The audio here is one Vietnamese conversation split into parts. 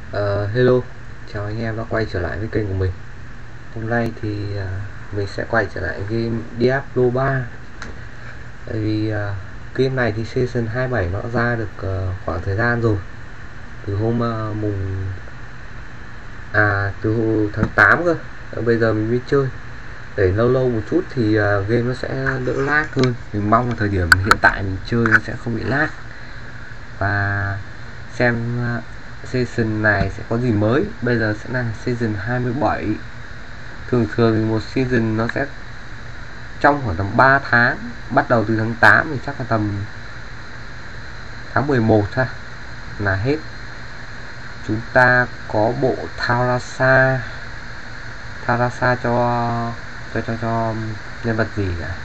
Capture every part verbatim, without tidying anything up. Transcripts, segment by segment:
Ờ, Hello, chào anh em đã quay trở lại với kênh của mình. Hôm nay thì uh, mình sẽ quay trở lại game Diablo ba. Tại vì uh, game này thì Season hai mươi bảy nó đã ra được uh, khoảng thời gian rồi. Từ hôm uh, mùng À từ tháng tám cơ. Ờ, Bây giờ mình mới chơi. Để lâu lâu một chút thì uh, game nó sẽ đỡ lag hơn. Mình mong là thời điểm hiện tại mình chơi nó sẽ không bị lag. Và xem uh, season này sẽ có gì mới. Bây giờ sẽ là season hai mươi bảy. Thường thường thì một season nó sẽ trong khoảng tầm ba tháng, bắt đầu từ tháng tám thì chắc là tầm tháng mười một ha là hết. Chúng ta có bộ Thalassa. Thalassa cho cho cho cho nhân vật gì cả.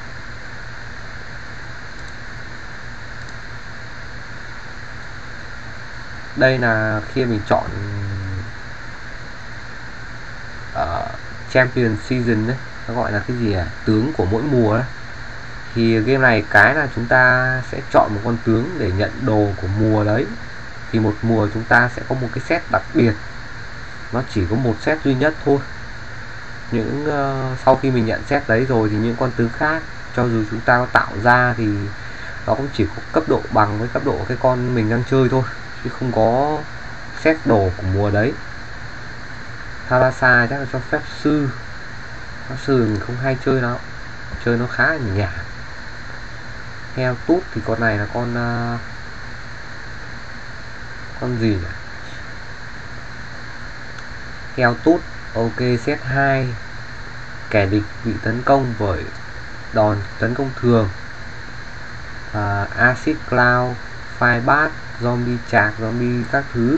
Đây là khi mình chọn uh, Champion Season đấy, nó gọi là cái gì à, tướng của mỗi mùa đấy. Thì game này cái là chúng ta sẽ chọn một con tướng để nhận đồ của mùa đấy. Thì một mùa chúng ta sẽ có một cái set đặc biệt, nó chỉ có một set duy nhất thôi. Những uh, sau khi mình nhận set đấy rồi thì những con tướng khác cho dù chúng ta có tạo ra thì nó cũng chỉ có cấp độ bằng với cấp độ cái con mình đang chơi thôi, chứ không có set đồ của mùa đấy. Thalassa chắc là cho phép sư. Pháp sư mình không hay chơi nó, chơi nó khá là nhả. Heo tút thì con này là con uh, con gì nhỉ? Heo tút. Ok, set hai. Kẻ địch bị tấn công bởi đòn tấn công thường, uh, acid cloud, fire bat, zombie chạc, zombie các thứ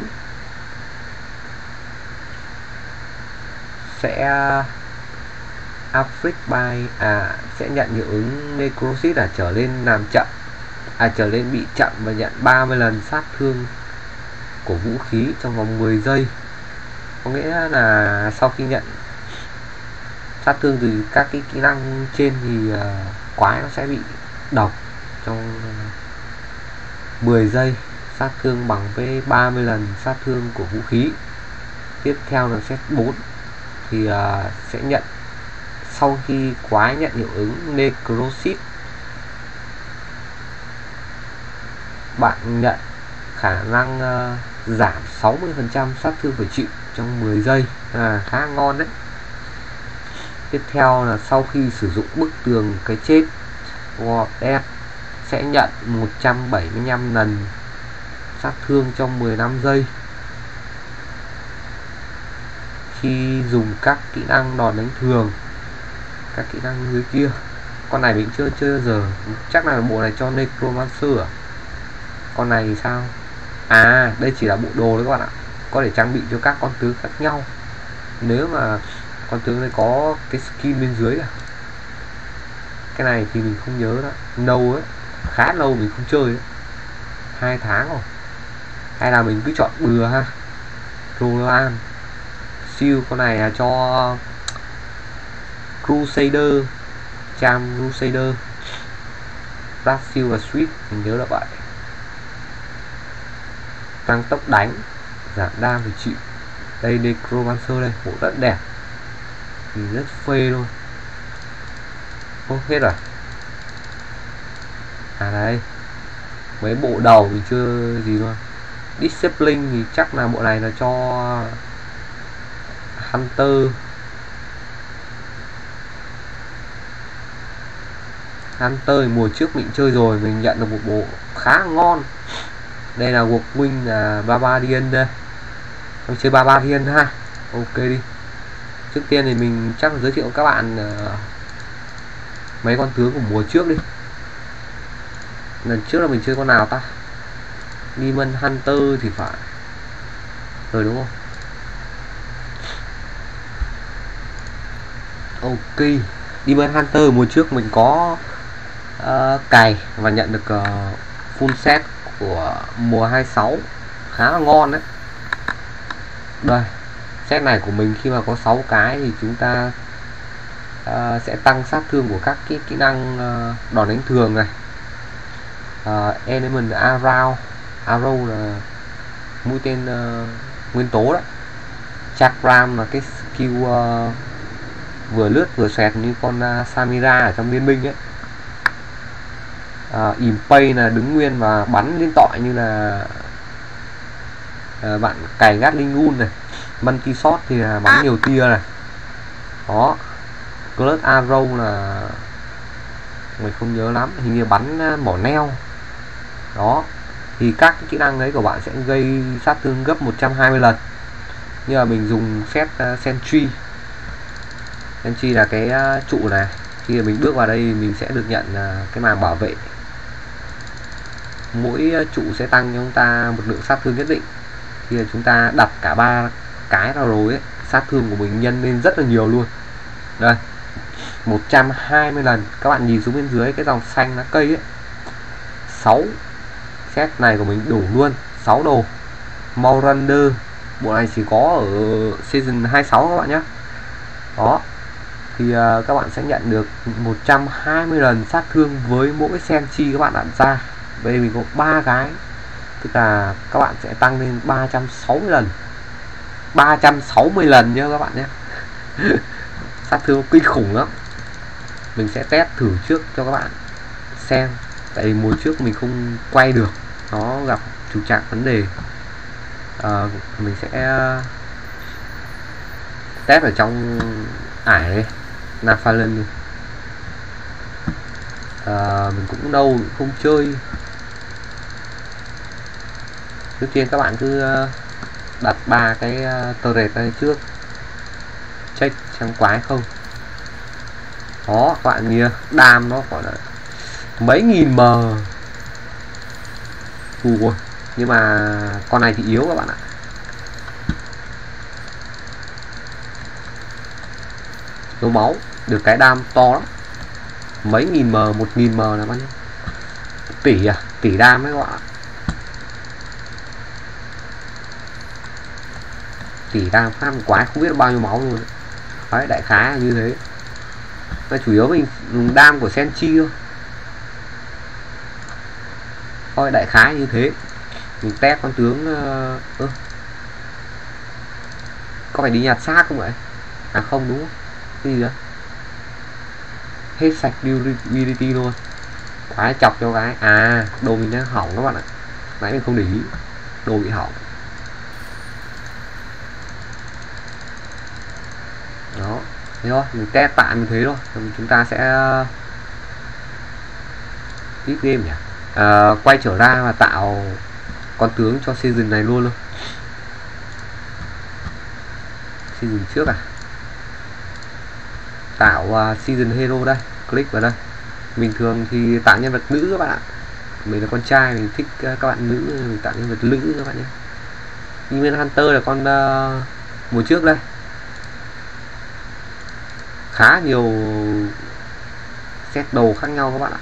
sẽ afflict by à sẽ nhận hiệu ứng necrosis à trở lên làm chậm à trở lên bị chậm và nhận ba mươi lần sát thương của vũ khí trong vòng mười giây. Có nghĩa là sau khi nhận sát thương từ các cái kỹ năng trên thì uh, quái nó sẽ bị độc trong mười giây, sát thương bằng với ba mươi lần sát thương của vũ khí. Tiếp theo là set bốn thì uh, sẽ nhận sau khi quái nhận hiệu ứng necrosis, bạn nhận khả năng uh, giảm sáu mươi phần trăm sát thương phải chịu trong mười giây, à, khá ngon đấy. Tiếp theo là sau khi sử dụng bức tường cái chết War Death sẽ nhận một trăm bảy mươi lăm lần sát thương trong mười lăm giây khi dùng các kỹ năng đòn đánh thường, các kỹ năng dưới kia. Con này mình chưa chơi bao giờ, chắc là bộ này cho Necromancer à? Con này thì sao? À đây chỉ là bộ đồ đấy các bạn ạ, có thể trang bị cho các con tướng khác nhau. Nếu mà con tướng này có cái skin bên dưới à, cái này thì mình không nhớ đó, lâu ấy, khá lâu mình không chơi ấy. Hai tháng rồi. Hay là mình cứ chọn bừa ha. Roland siêu, con này là cho Crusader, Cham Crusader, Brazil và Swift, mình nhớ là vậy. Tăng tốc đánh, giảm đam thì chịu. Đây Necromancer đây, bộ rất đẹp, mình rất phê luôn. Ô, hết rồi. À đây, mấy bộ đầu mình chưa gì luôn. Discipline thì chắc là bộ này là cho Hunter. Hunter mùa trước mình chơi rồi, mình nhận được một bộ khá ngon. Đây là cuộc win là Barbarian đây. Mình chơi Barbarian ha. Ok đi. Trước tiên thì mình chắc là giới thiệu các bạn uh, mấy con tướng của mùa trước đi. Lần trước là mình chơi con nào ta? Demon Hunter thì phải rồi đúng không? Ok, Demon Hunter mùa trước mình có uh, cày và nhận được uh, full set của mùa hai mươi sáu, khá là ngon đấy. Đây, set này của mình khi mà có sáu cái thì chúng ta uh, sẽ tăng sát thương của các cái kỹ năng uh, đòn đánh thường này. Uh, element arrow, arrow là mũi tên uh, nguyên tố đấy. Chakram là cái skill uh, vừa lướt vừa xoẹt như con uh, Samira ở trong liên minh ấy. uh, Impay là đứng nguyên và bắn liên tọi như là uh, bạn cày Gatling gun này. Multi shot thì là bắn à. nhiều tia này. Đó. Clutch Arrow là mình không nhớ lắm, hình như bắn mỏ neo. Đó. Thì các kỹ năng đấy của bạn sẽ gây sát thương gấp một trăm hai mươi lần. Như là mình dùng set uh, Sentry. Sentry là cái uh, trụ này. Khi mình bước vào đây mình sẽ được nhận uh, cái màng bảo vệ. Mỗi uh, trụ sẽ tăng cho chúng ta một lượng sát thương nhất định. Khi chúng ta đặt cả ba cái vào rồi ấy, sát thương của mình nhân lên rất là nhiều luôn. Đây, một trăm hai mươi lần. Các bạn nhìn xuống bên dưới cái dòng xanh lá cây ấy, sáu set này của mình đủ luôn, sáu đồ. Morander bộ này chỉ có ở season hai mươi sáu các bạn nhé. Đó. Thì uh, các bạn sẽ nhận được một trăm hai mươi lần sát thương với mỗi Sentry các bạn đặt ra. Đây mình có ba cái, tức là các bạn sẽ tăng lên ba trăm sáu mươi lần, ba trăm sáu mươi lần nhé các bạn nhé. Sát thương kinh khủng lắm. Mình sẽ test thử trước cho các bạn xem, tại vì mùa trước mình không quay được, nó gặp trục trặc vấn đề. À, mình sẽ test ở trong ải này, Naphalon. À, mình cũng đâu không chơi. Trước tiên các bạn cứ đặt ba cái turret này trước, check xem quái không. Đó các bạn nhìn đam nó gọi là mấy nghìn m. Ui, nhưng mà con này thì yếu các bạn ạ. Yếu máu, được cái đam to lắm. Mấy nghìn m, một nghìn m là bao nhiêu? Tỷ à, tỷ đam đấy các bạn ạ. Tỷ đam phát một quái không biết bao nhiêu máu luôn. Đấy, đại khái là như thế. Mà chủ yếu mình dùng đam của Sentry thôi. Thôi đại khái như thế. Mình test con tướng uh, uh. Có phải đi nhặt xác không vậy? À không đúng không? Cái gì nữa? Hết sạch durability luôn. Quái chọc cho cái. À đồ mình đang hỏng các bạn ạ. Nãy mình không để ý. Đồ bị hỏng. Đó. Thế thôi, mình test tạm như thế thôi. Chúng ta sẽ tiếp game nhỉ. À, quay trở ra và tạo con tướng cho season này luôn luôn. Season trước à? Tạo uh, season hero đây, click vào đây. Bình thường thì tạo nhân vật nữ các bạn ạ. Mình là con trai, mình thích uh, các bạn nữ, mình tạo nhân vật nữ các bạn nhé. Demon Hunter là con uh, mùa trước đây. Khá nhiều set đồ khác nhau các bạn ạ.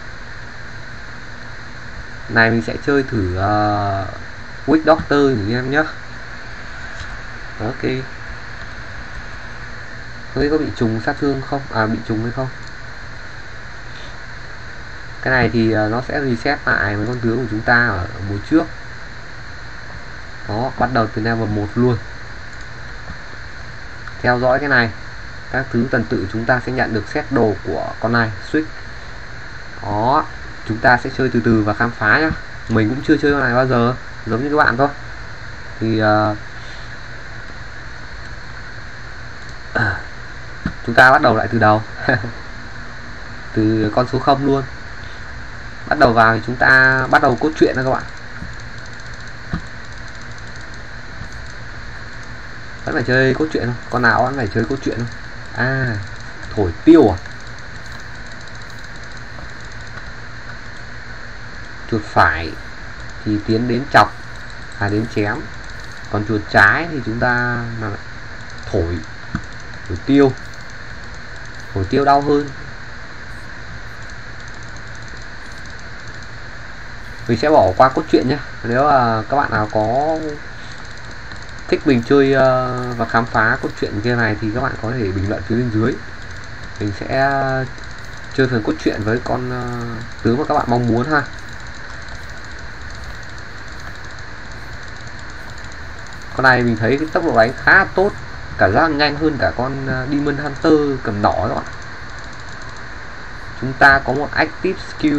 Này mình sẽ chơi thử uh, Witch Doctor thử em nhé. Ok. Không biết có bị trùng sát thương không? À bị trùng hay không? Cái này thì uh, nó sẽ reset lại với con tướng của chúng ta ở, ở mùa trước. Đó, bắt đầu từ level một luôn. Theo dõi cái này, các thứ tuần tự chúng ta sẽ nhận được set đồ của con này, Switch. Đó, chúng ta sẽ chơi từ từ và khám phá nhá. Mình cũng chưa chơi con này bao giờ, giống như các bạn thôi. Thì uh, chúng ta bắt đầu lại từ đầu. Từ con số không luôn. Bắt đầu vào thì chúng ta bắt đầu cốt truyện đó các bạn. Vẫn phải chơi cốt truyện không? Con nào vẫn phải chơi cốt truyện không? À, thổi tiêu à? Chuột phải thì tiến đến chọc, à đến chém. Còn chuột trái thì chúng ta là thổi, thổi tiêu. Thổi tiêu đau hơn. Mình sẽ bỏ qua cốt truyện nhé. Nếu mà các bạn nào có thích mình chơi uh, và khám phá cốt truyện game này thì các bạn có thể bình luận phía bên dưới. Mình sẽ chơi phần cốt truyện với con uh, tướng mà các bạn mong muốn ha. Con này mình thấy cái tốc độ đánh khá là tốt, cảm giác nhanh hơn cả con Demon Hunter cầm nỏ đó. Chúng ta có một active skill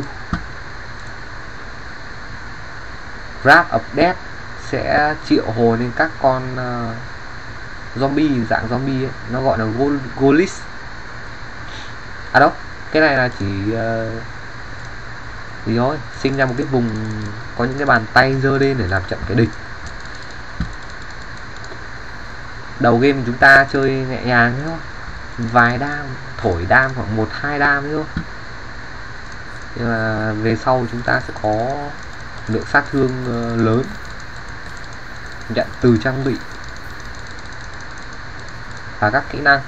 Grab of Death sẽ triệu hồi lên các con uh, zombie dạng zombie ấy. Nó gọi là Golis. À đâu, cái này là chỉ uh, gì thôi, sinh ra một cái vùng có những cái bàn tay giơ lên để làm chậm cái địch. Đầu game chúng ta chơi nhẹ nhàng thôi, vài đam, thổi đam khoảng một hai đam thôi. Nhưng mà về sau chúng ta sẽ có lượng sát thương uh, lớn nhận từ trang bị và các kỹ năng.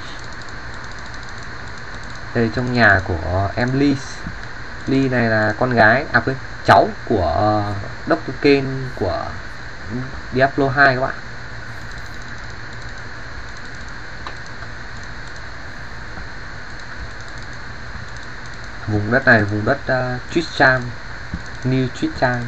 Đây trong nhà của em Lee. Lee này là con gái, à quên, cháu của uh, doctor Kane của Diablo hai các bạn. Vùng đất này vùng đất uh, Tristram, New Tristram.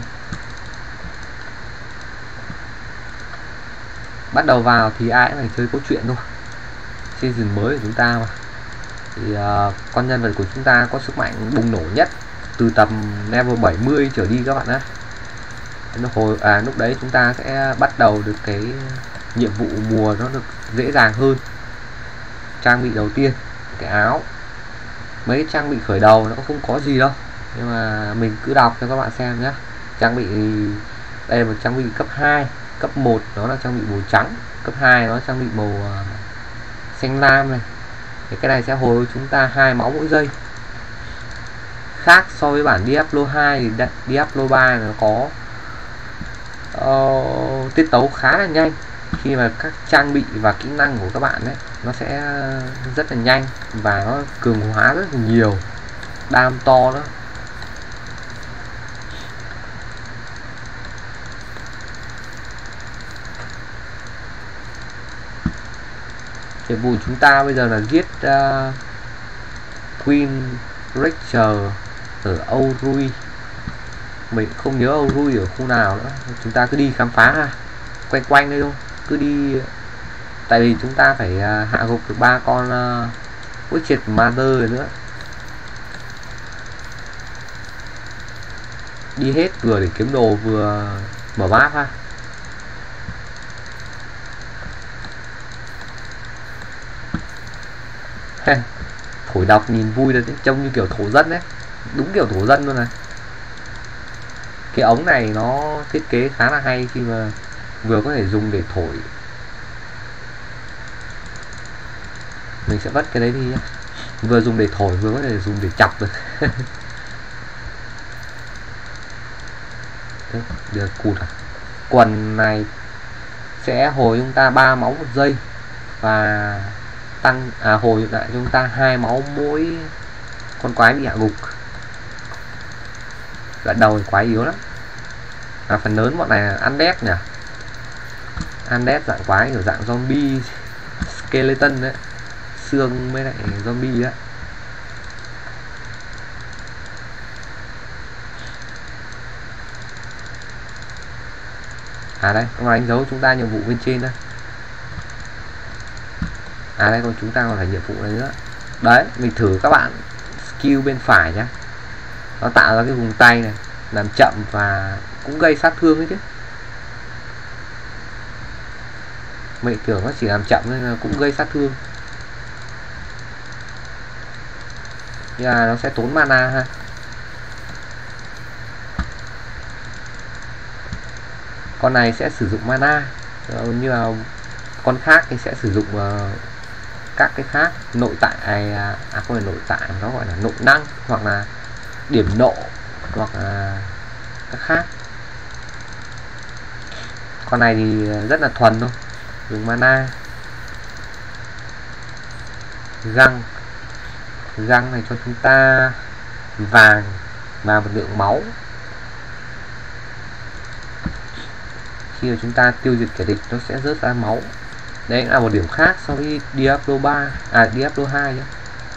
Bắt đầu vào thì ai cũng phải chơi câu chuyện thôi, season mới của chúng ta mà. Thì uh, con nhân vật của chúng ta có sức mạnh bùng nổ nhất từ tầm level bảy mươi trở đi các bạn nhé. Hồi à lúc đấy chúng ta sẽ bắt đầu được cái nhiệm vụ mùa nó được dễ dàng hơn. Trang bị đầu tiên cái áo, mấy trang bị khởi đầu nó không có gì đâu, nhưng mà mình cứ đọc cho các bạn xem nhé. Trang bị đây là một trang bị cấp hai, cấp một nó là trang bị màu trắng, cấp hai nó trang bị màu uh, xanh lam này. Thì cái này sẽ hồi chúng ta hai máu mỗi giây. Khác so với bản Diablo hai thì Diablo ba nó có uh, tiết tấu khá là nhanh. Khi mà các trang bị và kỹ năng của các bạn ấy nó sẽ rất là nhanh và nó cường hóa rất là nhiều, đam to đó. Nhiệm vụ chúng ta bây giờ là giết uh, Queen Rachel ở Aurui. Mình không nhớ Aurui ở khu nào nữa, chúng ta cứ đi khám phá ha, quanh quanh đây thôi, cứ đi. Tại vì chúng ta phải uh, hạ gục được ba con uh, Witched Mother nữa. Đi hết vừa để kiếm đồ vừa mở map ha. Thổi độc nhìn vui là trông như kiểu thổ dân đấy, đúng kiểu thổ dân luôn này. Cái ống này nó thiết kế khá là hay khi mà vừa có thể dùng để thổi. Mình sẽ vứt cái đấy đi nhé. Vừa dùng để thổi vừa có thể dùng để chọc được. Được cụt à. Quần này sẽ hồi chúng ta ba máu một giây và tăng à hồi lại chúng ta hai máu mỗi con quái bị hạ gục. Đoạn đầu thì quái yếu lắm. À, phần lớn bọn này là undead nhỉ. Undead dạng quái kiểu dạng zombie skeleton đấy, xương với lại zombie đấy. À đây, nó đánh dấu chúng ta nhiệm vụ bên trên đây. À đây, còn chúng ta còn phải nhiệm vụ này nữa. Đấy, mình thử các bạn skill bên phải nhá. Nó tạo ra cái vùng tay này, làm chậm và cũng gây sát thương ấy chứ. Mình tưởng nó chỉ làm chậm nên là cũng gây sát thương. Nhưng mà nó sẽ tốn mana ha. Con này sẽ sử dụng mana, như là con khác thì sẽ sử dụng uh, các cái khác, nội tại à không phải nội tại, nó gọi là nội năng hoặc là điểm nộ hoặc là các khác. Con này thì rất là thuần thôi, dùng mana. Găng găng này cho chúng ta vàng và một lượng máu. Khi mà chúng ta tiêu diệt kẻ địch nó sẽ rớt ra máu. Đấy là một điểm khác so với Diablo ba, à Diablo hai nhé.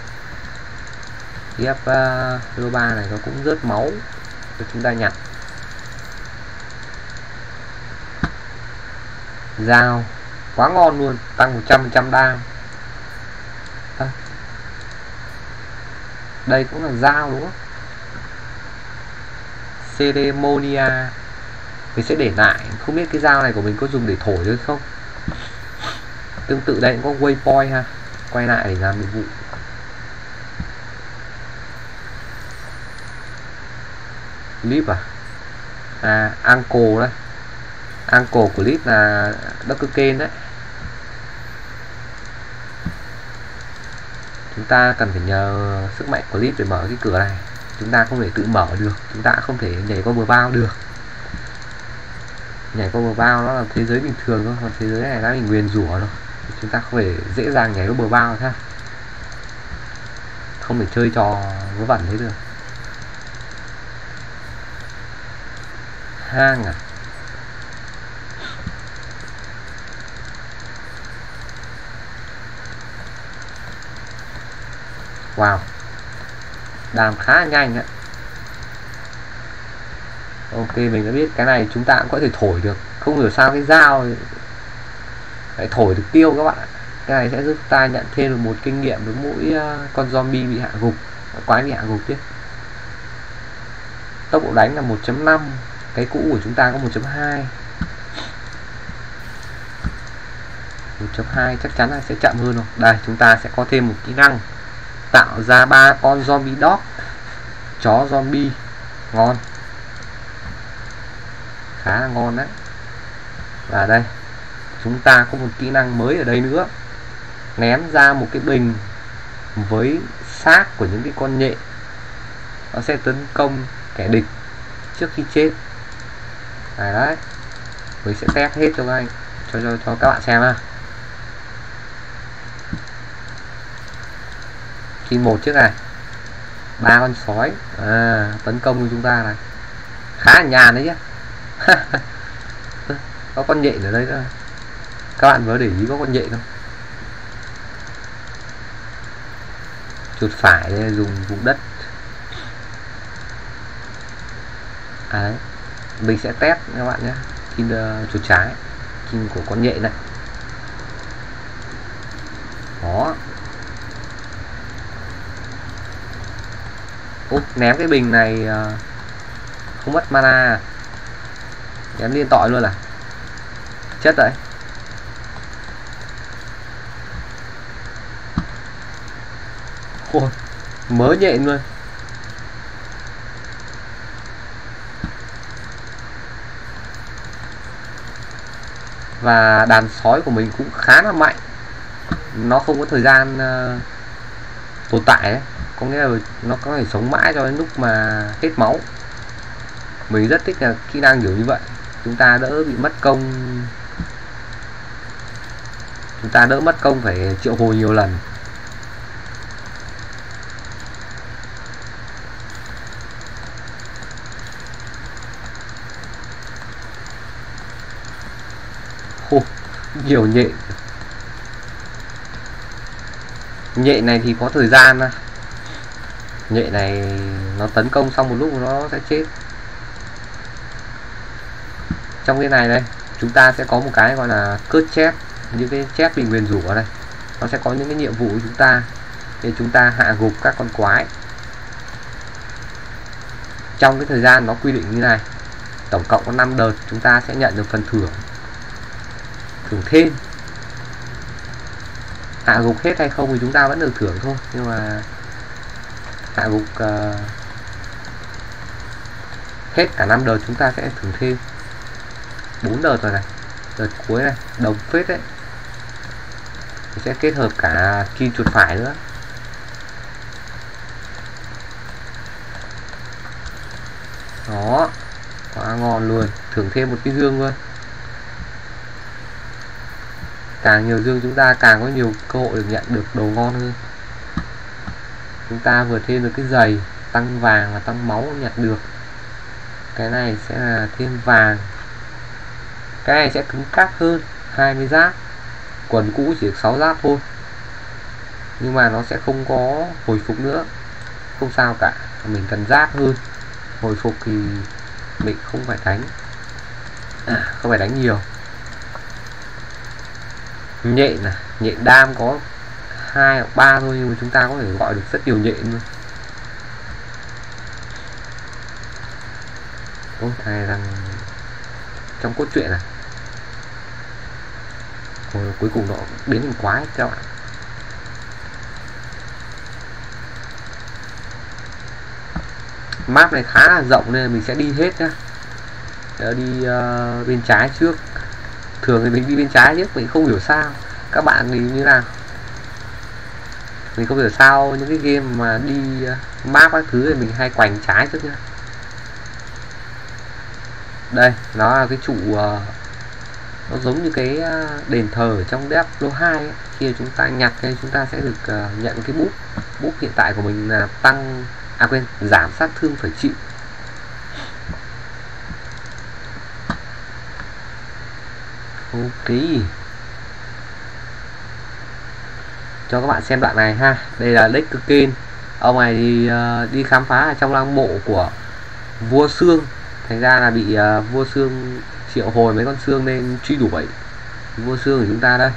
Diablo ba này nó cũng rớt máu cho chúng ta nhặt. Dao quá ngon luôn, tăng một trăm phần trăm đam. À, đây cũng là dao đúng không? Ceremonia mình sẽ để lại, không biết cái dao này của mình có dùng để thổi được không. Tương tự đây cũng có waypoint ha, quay lại để làm nhiệm vụ. Clip à, à ankle đây, ankle clip là Doctor Kane đấy. Chúng ta cần phải nhờ sức mạnh clip để mở cái cửa này, chúng ta không thể tự mở được, chúng ta không thể nhảy qua bờ bao được. Nhảy qua bờ bao nó là thế giới bình thường thôi, còn thế giới này đã bị nguyền rủa rồi, chúng ta không thể dễ dàng nhảy qua bờ bao ha, không thể chơi trò vớ vẩn thế được. Hang à, wow, đàm khá nhanh ạ. Ok, mình đã biết cái này chúng ta cũng có thể thổi được, không hiểu sao cái dao lại thổi được tiêu các bạn. Cái này sẽ giúp ta nhận thêm được một kinh nghiệm với mỗi con zombie bị hạ gục, quái bị hạ gục chứ. Tốc độ đánh là một chấm năm, cái cũ của chúng ta có một chấm hai. một chấm hai chắc chắn là sẽ chậm hơn rồi. Đây, chúng ta sẽ có thêm một kỹ năng tạo ra ba con zombie dog, chó zombie, ngon, khá là ngon đấy. Và đây chúng ta có một kỹ năng mới ở đây nữa, ném ra một cái bình với xác của những cái con nhện, nó sẽ tấn công kẻ địch trước khi chết. Đấy, đấy. Mình sẽ test hết cho các anh, cho cho cho các bạn xem ha. Khi một trước này, ba con sói à, tấn công chúng ta này, khá là nhàn đấy chứ. Có con nhện ở đây nữa, các bạn có để ý có con nhện không? Chuột phải để dùng vùng đất. À đấy, mình sẽ test các bạn nhé. Khi uh, chuột trái, khi của con nhện này, đó. Úp, ném cái bình này uh, không mất mana, ném liên tội luôn à, chết đấy. Ôi, mới nhện luôn. Và đàn sói của mình cũng khá là mạnh, nó không có thời gian uh, tồn tại ấy. Có nghĩa là nó có thể sống mãi cho đến lúc mà hết máu. Mình rất thích là kỹ năng kiểu như vậy, chúng ta đỡ bị mất công, chúng ta đỡ mất công phải triệu hồi nhiều lần. Ô, nhiều nhện. Nhện này thì có thời gian à. Nhện này nó tấn công xong một lúc nó sẽ chết. Trong cái này đây chúng ta sẽ có một cái gọi là cớt chép, những cái chép bị nguyền rủa ở đây, nó sẽ có những cái nhiệm vụ của chúng ta để chúng ta hạ gục các con quái trong cái thời gian nó quy định như này. Tổng cộng có năm đợt chúng ta sẽ nhận được phần thưởng thưởng thêm. Hạ gục hết hay không thì chúng ta vẫn được thưởng thôi, nhưng mà hạ gục uh, hết cả năm đợt chúng ta sẽ thưởng thêm bốn đợt rồi này. Đợt cuối này đồng phết đấy, sẽ kết hợp cả kim chuột phải nữa. Đó, quá ngon luôn, thưởng thêm một cái dương luôn. Càng nhiều dương chúng ta càng có nhiều cơ hội được nhận được đồ ngon hơn. Chúng ta vừa thêm được cái giày tăng vàng và tăng máu nhặt được. Cái này sẽ là thêm vàng. Cái này sẽ cứng cáp hơn, hai mươi giáp. Quần cũ chỉ được sáu giáp thôi, nhưng mà nó sẽ không có hồi phục nữa. Không sao cả, mình cần giáp hơn. Hồi phục thì mình không phải đánh à, không phải đánh nhiều. Nhện này, nhện đam có hai hoặc ba thôi nhưng mà chúng ta có thể gọi được rất nhiều nhện luôn. Ôi thầy rằng trong cốt truyện này rồi cuối cùng nó biến thành quái các bạn. Map này khá là rộng nên mình sẽ đi hết nhá. Đi uh, bên trái trước. Thường thì mình đi bên trái trước, mình không hiểu sao. Các bạn thì như nào? Mình không hiểu sao những cái game mà đi uh, map các thứ thì mình hay quành trái trước nhá. Đây, nó là cái trụ uh, nó giống như cái uh, đền thờ ở trong Diablo hai ấy. Khi chúng ta nhặt thì chúng ta sẽ được uh, nhận cái bút. Bút hiện tại của mình là tăng à quên, giảm sát thương phải chịu. Ok, cho các bạn xem đoạn này ha. Đây là Lake Kirkin. Ông này thì uh, đi khám phá ở trong lăng mộ của vua xương, thành ra là bị uh, vua xương triệu hồi mấy con xương nên truy đuổi. Vua xương của chúng ta đây.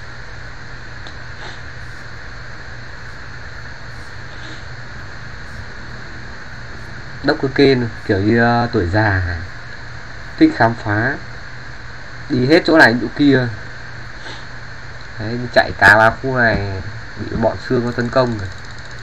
Đốc Kirkin kiểu như uh, tuổi già, thích khám phá, đi hết chỗ này chỗ kia. Đấy, chạy cả ba khu này bị bọn xương có tấn công rồi.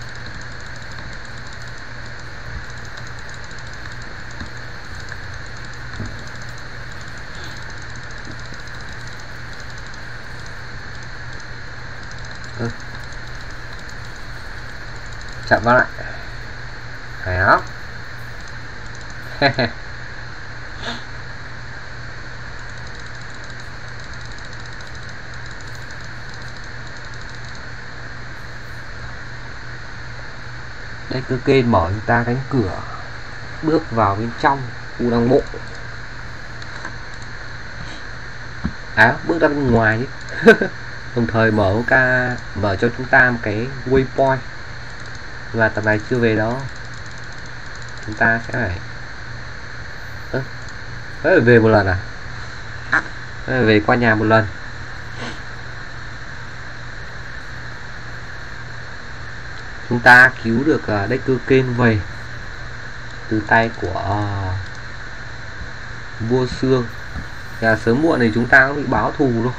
Ừ. Chậm vào lại hay lắm. Đây cứ kê mở chúng ta cánh cửa bước vào bên trong khu lăng mộ. À bước ra bên ngoài chứ. Đồng thời mở ca mở cho chúng ta một cái waypoint. Và tập này chưa về đó, chúng ta sẽ phải ơ phải về một lần à? Phải về qua nhà một lần. Chúng ta cứu được uh, Decker Kane về từ tay của uh, vua xương. Và sớm muộn thì chúng ta cũng bị báo thù luôn.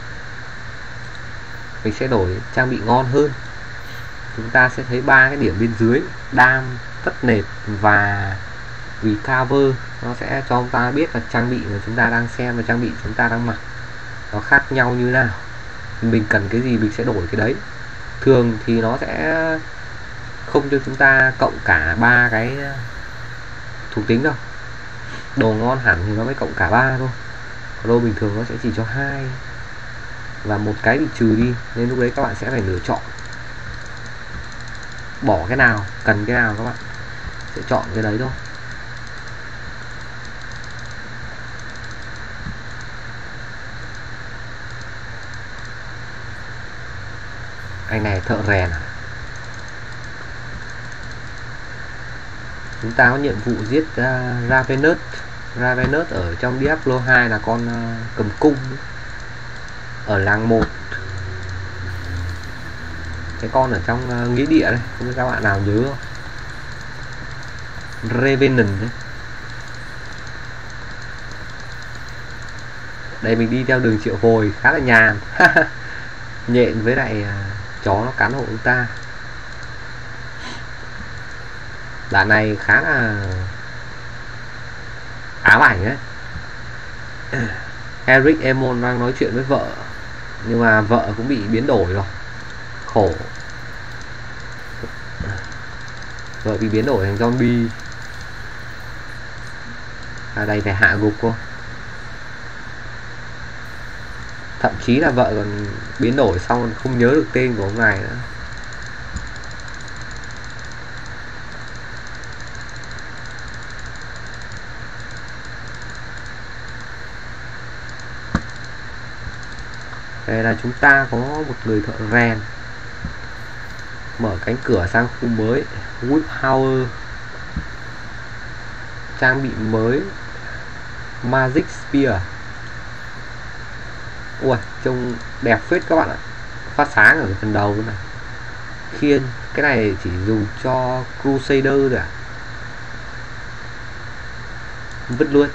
Mình sẽ đổi trang bị ngon hơn. Chúng ta sẽ thấy ba cái điểm bên dưới: đam, tất nệt và recover. Nó sẽ cho chúng ta biết là trang bị mà chúng ta đang xem và trang bị chúng ta đang mặc nó khác nhau như nào. Mình cần cái gì mình sẽ đổi cái đấy. Thường thì nó sẽ không cho chúng ta cộng cả ba cái thuộc tính đâu. Đồ ngon hẳn thì nó mới cộng cả ba thôi. Còn đồ bình thường nó sẽ chỉ cho hai và một cái bị trừ đi, nên lúc đấy các bạn sẽ phải lựa chọn bỏ cái nào, cần cái nào các bạn sẽ chọn cái đấy thôi. Anh này thợ rèn à? Chúng ta có nhiệm vụ giết uh, Ravenous. Ravenous ở trong Diablo hai là con uh, cầm cung ở làng một. Cái con ở trong uh, nghĩa địa đây, không biết các bạn nào nhớ không? Revenant đấy. Đây mình đi theo đường triệu hồi khá là nhàn. Nhện với lại uh, chó nó cắn hộ chúng ta. Đoạn này khá là ám ảnh ấy. Eric Emon đang nói chuyện với vợ, nhưng mà vợ cũng bị biến đổi rồi, khổ. Vợ bị biến đổi thành zombie. À đây phải hạ gục cô. Thậm chí là vợ còn biến đổi xong không nhớ được tên của ông này nữa. Đây là chúng ta có một người thợ rèn. Mở cánh cửa sang khu mới, Whip Power. Trang bị mới, Magic Spear. Ui, trông đẹp phết các bạn ạ. Phát sáng ở phần đầu này. Khiên, cái này chỉ dùng cho Crusader rồi à? Vứt luôn.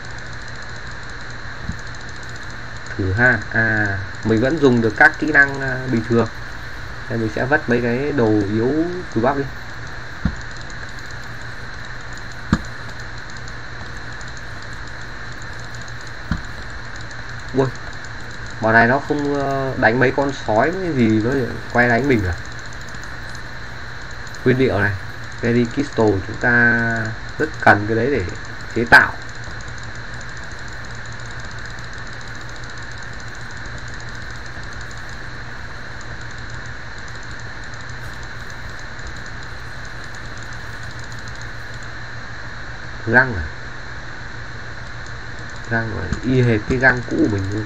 Thử ha. À, mình vẫn dùng được các kỹ năng uh, bình thường. Nên mình sẽ vứt mấy cái đồ yếu cùi bắp đi. Ui, bọn này nó không đánh mấy con sói cái gì nó quay đánh mình à? Nguyên liệu này, Perry Crystal chúng ta rất cần cái đấy để chế tạo. Găng à? Găng rồi, y hệt cái găng cũ của mình luôn.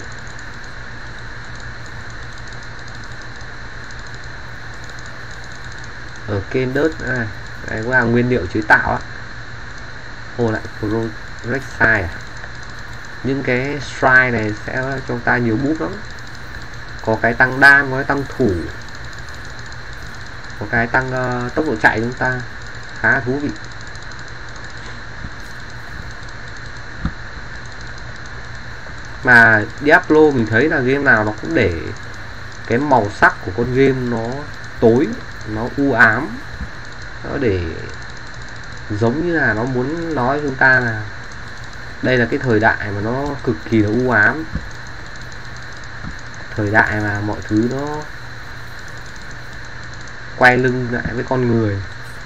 Ở kênh đớt này, đây cũng là nguyên liệu chế tạo á. Ô lại Project à? Những cái strike này sẽ cho chúng ta nhiều búp lắm. Có cái tăng đam, có cái tăng thủ, có cái tăng uh, tốc độ chạy chúng ta khá thú vị. Mà Diablo mình thấy là game nào nó cũng để cái màu sắc của con game nó tối, nó u ám, nó để giống như là nó muốn nói chúng ta là đây là cái thời đại mà nó cực kỳ là u ám, thời đại mà mọi thứ nó quay lưng lại với con người.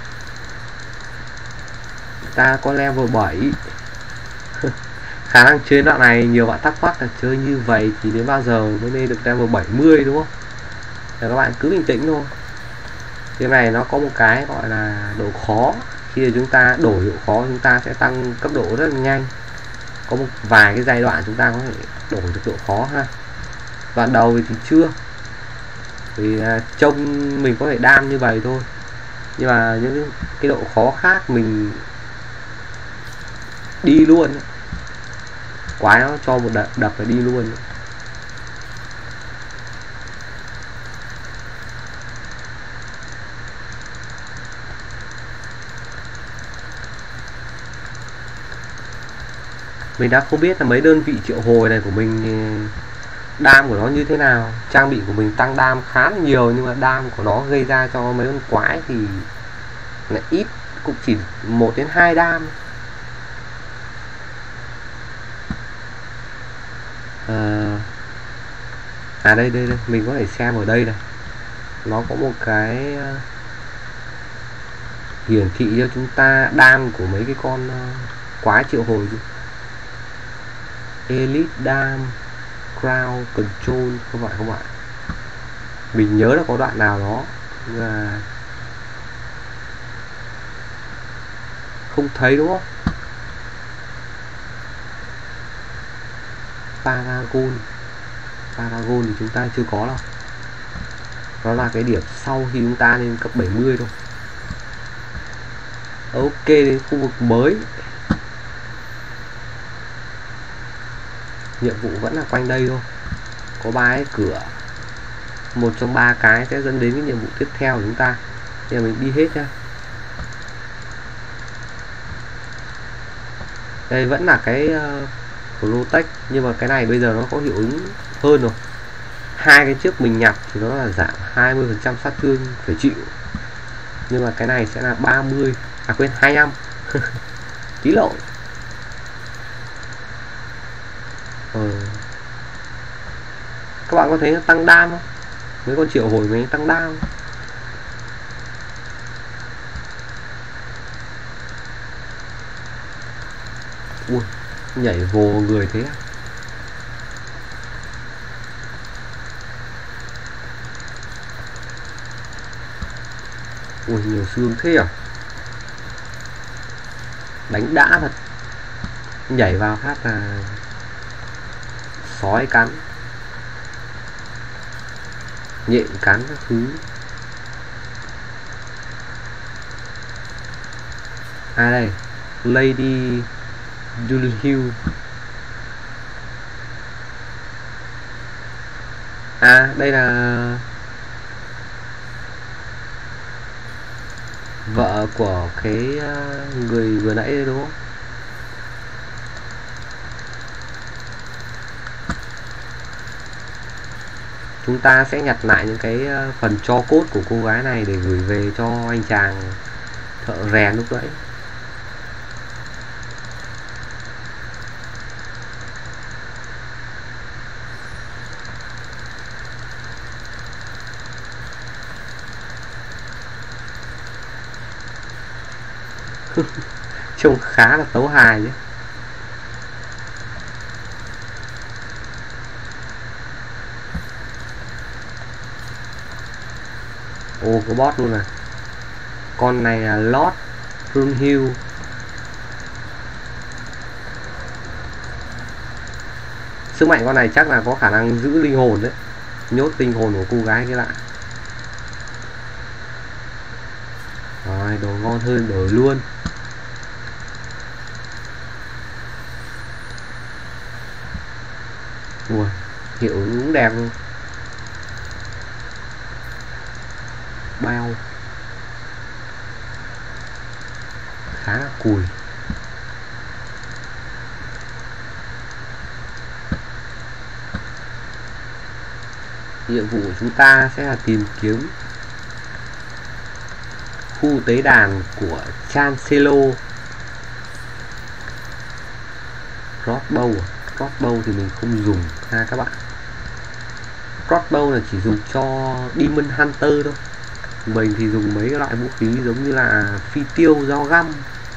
Ta có level bảy. Khả năng chơi đoạn này nhiều bạn thắc mắc là chơi như vậy thì đến bao giờ mới lên được level bảy mươi đúng không? Thì các bạn cứ bình tĩnh thôi. Cái này nó có một cái gọi là độ khó. Khi chúng ta đổi độ khó chúng ta sẽ tăng cấp độ rất là nhanh. Có một vài cái giai đoạn chúng ta có thể đổi được độ khó ha. Đoạn đầu thì chưa, vì trông mình có thể đam như vậy thôi, nhưng mà những cái độ khó khác mình đi luôn, quái nó cho một đập, đập và đi luôn. Mình đã không biết là mấy đơn vị triệu hồi này của mình đam của nó như thế nào. Trang bị của mình tăng đam khá là nhiều, nhưng mà đam của nó gây ra cho mấy con quái thì lại ít, cũng chỉ một đến hai đam. À, à đây đây đây mình có thể xem ở đây này, nó có một cái uh, hiển thị cho chúng ta đam của mấy cái con uh, quái triệu hồi. Elite Dam Crowd Control, không phải không phải, mình nhớ là có đoạn nào đó là không thấy đúng không? Paragon Paragon thì chúng ta chưa có đâu, nó là cái điểm sau khi chúng ta lên cấp bảy mươi thôi. Ok, đến khu vực mới, nhiệm vụ vẫn là quanh đây thôi, có ba cái cửa, một trong ba cái sẽ dẫn đến cái nhiệm vụ tiếp theo của chúng ta. Bây giờ mình đi hết nha. Đây vẫn là cái uh, Protect, nhưng mà cái này bây giờ nó có hiệu ứng hơn rồi. Hai cái trước mình nhặt thì nó là giảm hai mươi phần trăm sát thương phải chịu, nhưng mà cái này sẽ là ba mươi, à quên hai mươi lăm. Tí lộn. Ờ. Các bạn có thấy nó tăng đam không? Mấy con triệu hồi mới tăng đam. Ui, nhảy vồ người thế à? Ui, nhiều xương thế à? Đánh đã thật. Nhảy vào phát là sói cắn, nhện cắn các thứ. À đây, Lady Dulhill. À đây là vợ của cái người vừa nãy đấy đúng không? Chúng ta sẽ nhặt lại những cái phần tro cốt của cô gái này để gửi về cho anh chàng thợ rèn lúc nãy. Trông khá là tấu hài nhé. Ồ, có boss luôn à. Con này là Lord Runhill. Sức mạnh con này chắc là có khả năng giữ linh hồn đấy, nhốt linh hồn của cô gái kia lại. Rồi, đồ ngon hơn đổi luôn. Ủa, hiệu ứng đẹp luôn. Bao khá là cùi. Nhiệm vụ của chúng ta sẽ là tìm kiếm khu tế đàn của Chancellor. Crossbow à? Crossbow thì mình không dùng ha các bạn. Crossbow là chỉ dùng cho Demon Hunter thôi. Mình thì dùng mấy cái loại vũ khí giống như là phi tiêu, dao găm.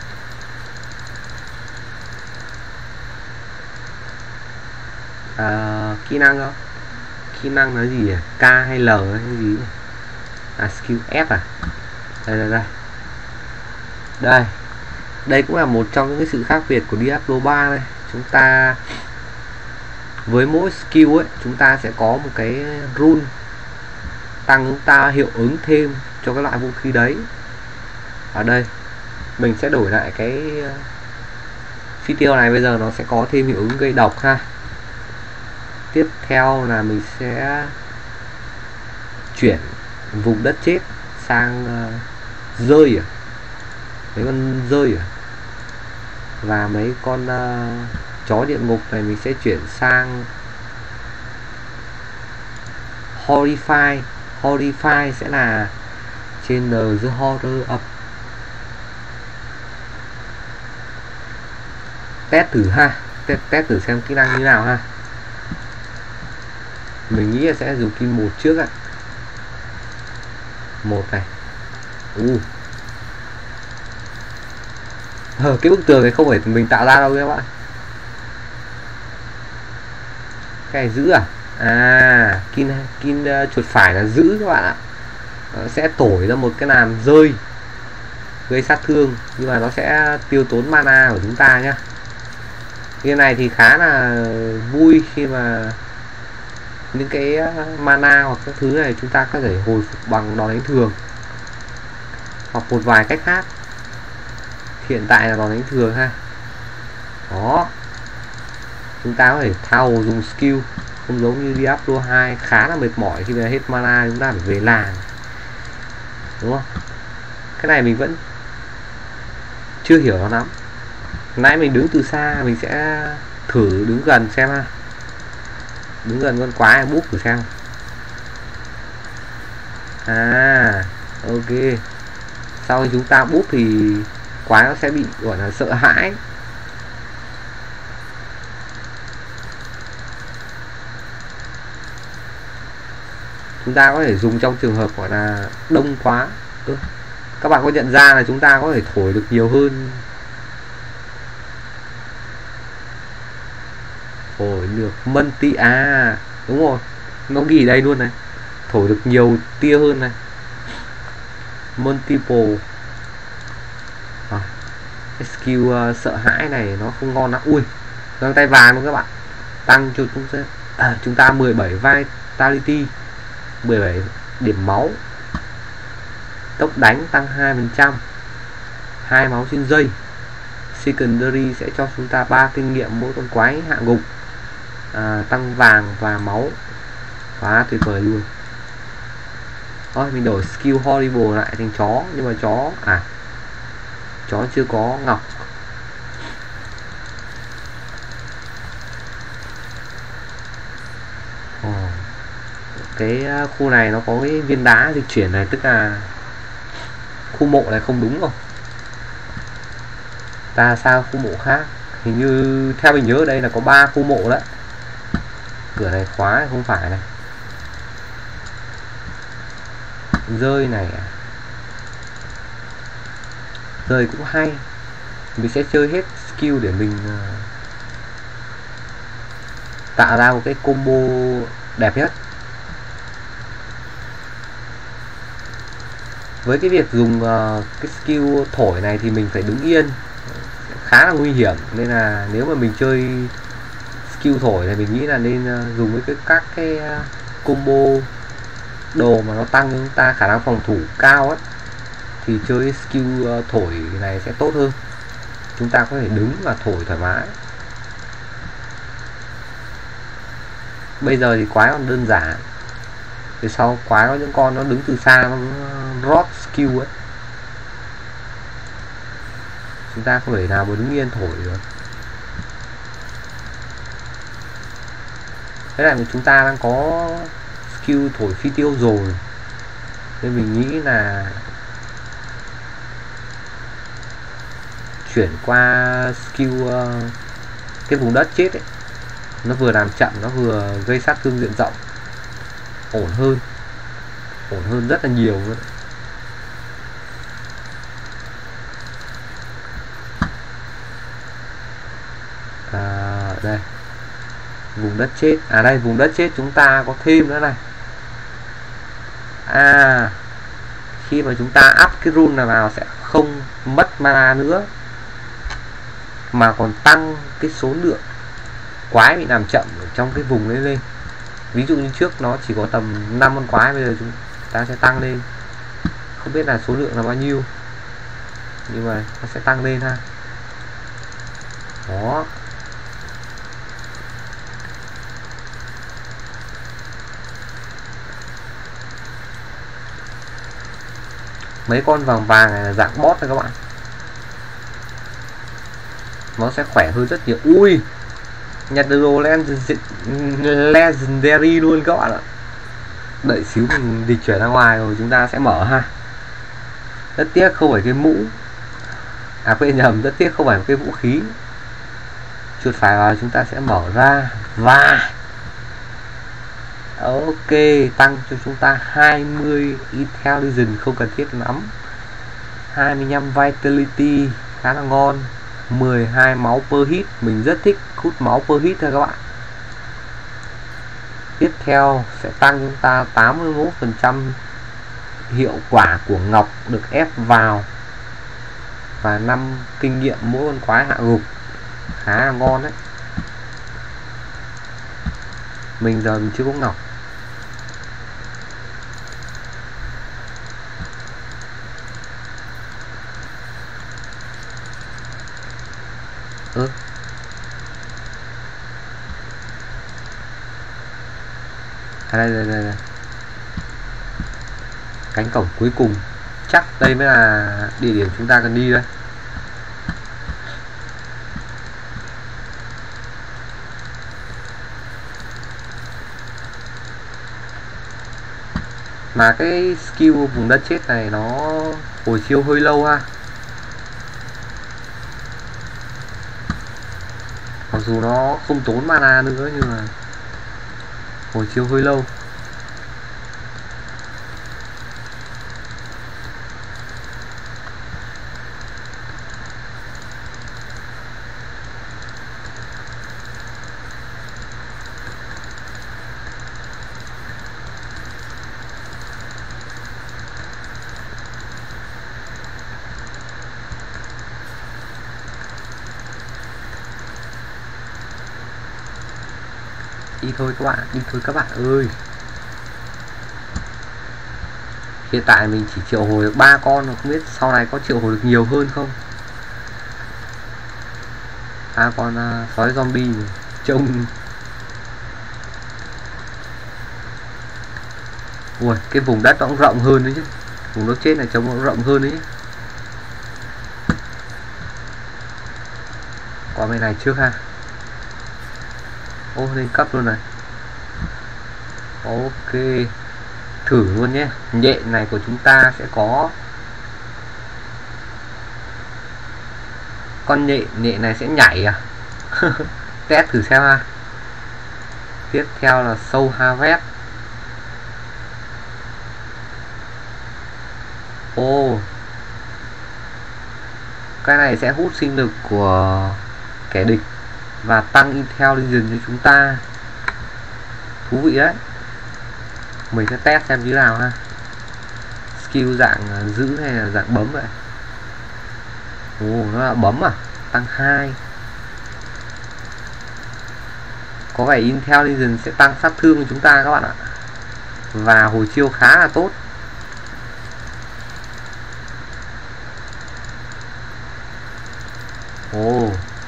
À, kỹ năng đó. Kỹ năng là gì à? K hay L hay gì? À, skill F à? Đây đây đây. Đây. Đây cũng là một trong những cái sự khác biệt của Diablo ba này. Chúng ta với mỗi skill ấy, chúng ta sẽ có một cái rune tăng chúng ta hiệu ứng thêm cho cái loại vũ khí đấy. Ở đây mình sẽ đổi lại cái phi tiêu này, bây giờ nó sẽ có thêm hiệu ứng gây độc ha. Tiếp theo là mình sẽ chuyển vùng đất chết sang uh, rơi à? Mấy con rơi à? Và mấy con uh, chó địa ngục này mình sẽ chuyển sang Horrify. Horrify sẽ là trên The Horror of. Test thử ha, test, test thử xem kỹ năng như nào ha. Mình nghĩ là sẽ dùng kim một trước ạ. Một này. Uh. Ờ, cái bức tường này không phải mình tạo ra đâu các bạn. Cái này giữ à? À, kin, kin uh, chuột phải là giữ các bạn ạ. Nó sẽ thổi ra một cái làn rơi gây sát thương, nhưng mà nó sẽ tiêu tốn mana của chúng ta nhá. Cái này thì khá là vui khi mà những cái mana hoặc các thứ này chúng ta có thể hồi phục bằng đòn đánh thường hoặc một vài cách khác. Hiện tại là đòn đánh thường ha. Đó, chúng ta có thể thao dùng skill, không giống như Diablo hai khá là mệt mỏi khi mà hết mana chúng ta phải về làng, đúng không? Cái này mình vẫn chưa hiểu nó lắm. Nãy mình đứng từ xa, mình sẽ thử đứng gần xem ha. Đứng gần con quái búp thử xem. À, ok. Sau khi chúng ta búp thì quái nó sẽ bị gọi là sợ hãi. Chúng ta có thể dùng trong trường hợp gọi là đông quá. Ừ. Các bạn có nhận ra là chúng ta có thể thổi được nhiều hơn. Thổi được multi, à đúng rồi, nó ghi đây luôn này, thổi được nhiều tia hơn này, multiple. À, cái skill uh, sợ hãi này nó không ngon lắm. Ui, găng tay vàng luôn các bạn, tăng cho chúng ta, à, chúng ta mười bảy vitality, mười bảy điểm máu, tốc đánh tăng hai phần trăm, hai máu trên giây. Secondary sẽ cho chúng ta ba kinh nghiệm mỗi con quái hạ gục, à, tăng vàng và máu. Quá tuyệt vời luôn. Thôi mình đổi skill horrible lại thành chó, nhưng mà chó à chó chưa có ngọc. Ồ. Cái khu này nó có cái viên đá dịch chuyển này, tức là khu mộ này không đúng rồi. Ta sang khu mộ khác. Hình như theo mình nhớ ở đây là có ba khu mộ đấy. Cửa này khóa không phải này. Rơi này à? Rơi cũng hay. Mình sẽ chơi hết skill để mình tạo ra một cái combo đẹp nhất. Với cái việc dùng uh, cái skill thổi này thì mình phải đứng yên, khá là nguy hiểm, nên là nếu mà mình chơi skill thổi này mình nghĩ là nên uh, dùng với cái các cái uh, combo đồ mà nó tăng cho chúng ta khả năng phòng thủ cao ấy, thì chơi skill uh, thổi này sẽ tốt hơn. Chúng ta có thể đứng và thổi thoải mái. Bây giờ thì quái còn đơn giản, từ sau quái có những con nó đứng từ xa, nó rót skill ấy, chúng ta không thể nào mà đứng yên thổi được. Thế này chúng ta đang có skill thổi phi tiêu rồi, nên mình nghĩ là chuyển qua skill uh, cái vùng đất chết ấy, nó vừa làm chậm, nó vừa gây sát thương diện rộng, ổn hơn, ổn hơn rất là nhiều luôn. À, đây vùng đất chết, à đây vùng đất chết chúng ta có thêm nữa này. À, khi mà chúng ta up cái rune này vào sẽ không mất mana nữa, mà còn tăng cái số lượng quái bị làm chậm ở trong cái vùng đấy lên. Ví dụ như trước nó chỉ có tầm năm con quái, bây giờ chúng ta sẽ tăng lên, không biết là số lượng là bao nhiêu, nhưng mà nó sẽ tăng lên ha. Đó. Mấy con vàng vàng này là dạng boss này các bạn, nó sẽ khỏe hơn rất nhiều. Ui, nhặt được đồ legendary luôn các bạn ạ. Đợi xíu mình dịch chuyển ra ngoài rồi chúng ta sẽ mở ha. Rất tiếc không phải cái mũ, à quên nhầm, rất tiếc không phải cái vũ khí. Chuột phải vào chúng ta sẽ mở ra và ok, tăng cho chúng ta hai mươi intelligence, không cần thiết lắm. Hai mươi lăm vitality khá là ngon. Mười hai máu per hit, mình rất thích hút máu per hit thôi các bạn. Tiếp theo sẽ tăng chúng ta tám mươi mốt phần trăm hiệu quả của ngọc được ép vào, và năm kinh nghiệm mỗi con quái hạ gục, khá là ngon đấy. Mình giờ mình chưa có ngọc. Ơ, à đây, đây, đây, đây. Cánh cổng cuối cùng, chắc đây mới là địa điểm chúng ta cần đi đây. Mà cái skill vùng đất chết này nó hồi chiêu hơi lâu ha, mặc dù nó không tốn mana nữa nhưng mà hồi chiêu hơi lâu. Đi thôi các bạn, đi thôi các bạn ơi. Hiện tại mình chỉ triệu hồi được ba con, không biết sau này có triệu hồi được nhiều hơn không. Ba con uh, sói zombie trông Ui, cái vùng đất nó cũng rộng hơn đấy chứ, vùng đất chết này trông nó cũng rộng hơn đấy chứ. Qua bên này trước ha. Ô, lên cấp luôn này. Ok, thử luôn nhé. Nhện này của chúng ta sẽ có con nhện, nhện này sẽ nhảy à? Test thử xem ha. Tiếp theo là sâu harvest. Ô, cái này sẽ hút sinh lực của kẻ địch và tăng intelligence cho chúng ta. Thú vị đấy. Mình sẽ test xem như nào ha. Skill dạng giữ hay là dạng bấm vậy? Ồ, nó là bấm à? Tăng hai. Có vẻ intelligence sẽ tăng sát thương cho chúng ta các bạn ạ. Và hồi chiêu khá là tốt. Ồ.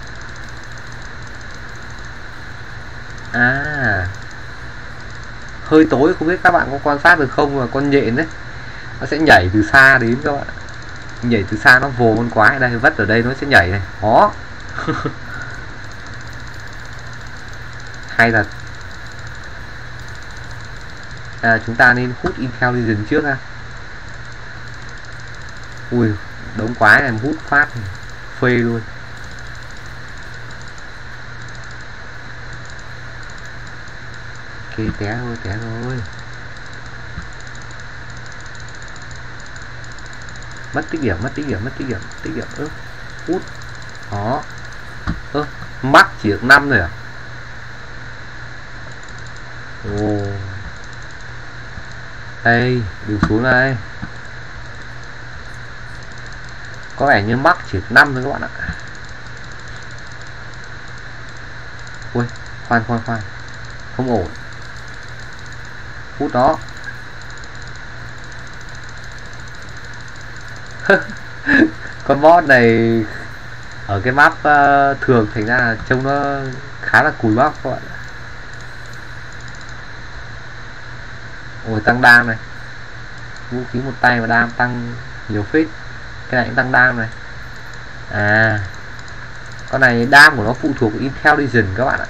À, hơi tối, không biết các bạn có quan sát được không, mà con nhện đấy nó sẽ nhảy từ xa đến các bạn. Nhảy từ xa nó vồ con quái đây, vất ở đây nó sẽ nhảy này. Đó. Hay là à, chúng ta nên hút intelligence trước ha. Ui, đống quái này hút phát này, phê luôn. Ok, té thôi, té thôi. Mất tích điểm, mất tích điểm, mất tích điểm, tích điểm ư. Hút. Đó. Ơ, mắc chỉ được năm rồi à? Ồ. Đây, đừng xuống đây. Có vẻ như mắc chỉ năm thôi các bạn ạ. Ui, khoan khoan khoan. Không ổn. Hút đó. Con boss này ở cái map uh, thường thành ra là trông nó khá là cùi bắp các bạn. Ôi, tăng đam này. Vũ khí một tay mà đam tăng nhiều phết. Cái này cũng tăng đam này. À, con này đam của nó phụ thuộc vào intelligence các bạn ạ.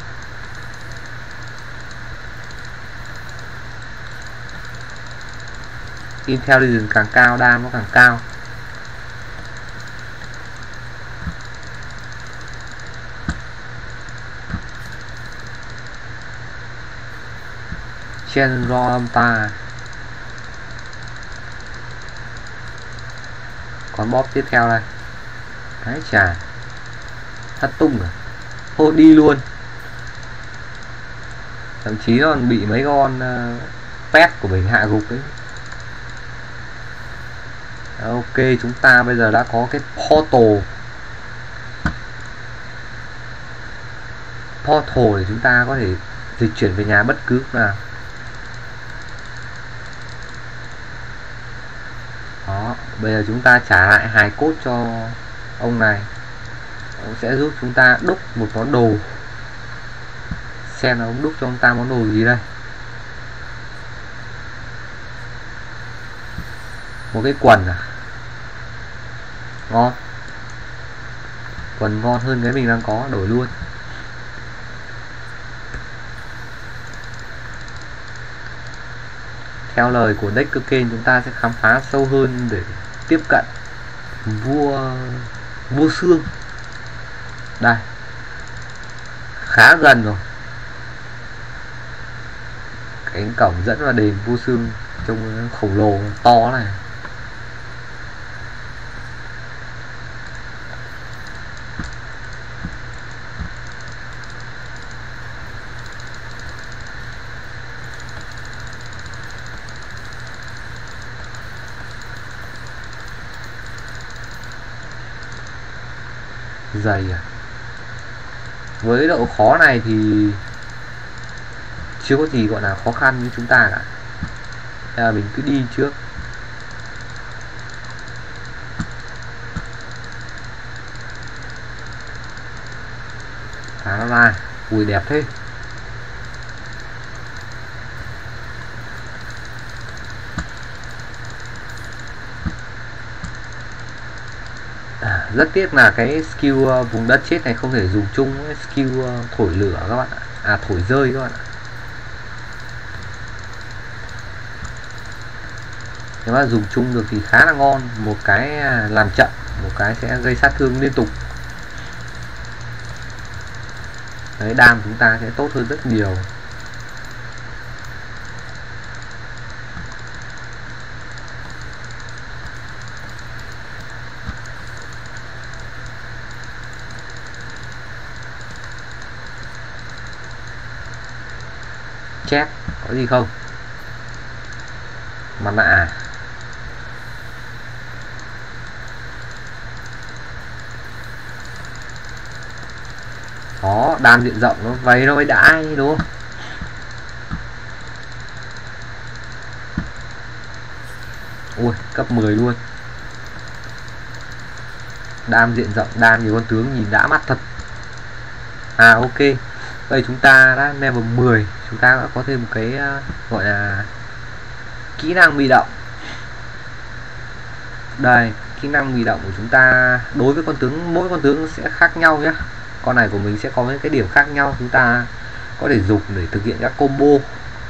Intelligence càng cao đam nó càng cao. General ta. Con boss tiếp theo đây. Cái chà, thắt tung à? Thôi đi luôn. Thậm chí nó còn bị mấy con uh, pet của mình hạ gục đấy. Ok, chúng ta bây giờ đã có cái portal. Portal để chúng ta có thể dịch chuyển về nhà bất cứ lúc nào. Đó, bây giờ chúng ta trả lại hài cốt cho ông này. Ông sẽ giúp chúng ta đúc một món đồ. Xem là ông đúc cho ông ta món đồ gì đây. Một cái quần à? Ngon. Quần ngon hơn cái mình đang có, đổi luôn. Theo lời của Decker Kane, chúng ta sẽ khám phá sâu hơn để tiếp cận vua vua xương. Đây, khá gần rồi. Cánh cổng dẫn vào đền vua xương trông khổng lồ to này. Dày à? Với độ khó này thì chưa có gì gọi là khó khăn với chúng ta cả. Thế là mình cứ đi trước. Phá nó ra. Ui, đẹp thế. Rất tiếc là cái skill uh, vùng đất chết này không thể dùng chung với skill uh, thổi lửa các bạn ạ. À thổi rơi các bạn ạ. Nếu mà dùng chung được thì khá là ngon. Một cái làm trận, một cái sẽ gây sát thương liên tục. Đấy, đam chúng ta sẽ tốt hơn rất nhiều. Chết, có gì không? Mặt nạ à? Đó, đam diện rộng nó vậy nó mới đãi đúng không? Ui, cấp mười luôn. Đam diện rộng, đam nhiều con tướng nhìn đã mắt thật. À ok. Đây chúng ta đã level mười, chúng ta đã có thêm một cái uh, gọi là kỹ năng bị động. Đây, kỹ năng bị động của chúng ta đối với con tướng, mỗi con tướng sẽ khác nhau nhé. Con này của mình sẽ có những cái điểm khác nhau, chúng ta có thể dùng để thực hiện các combo.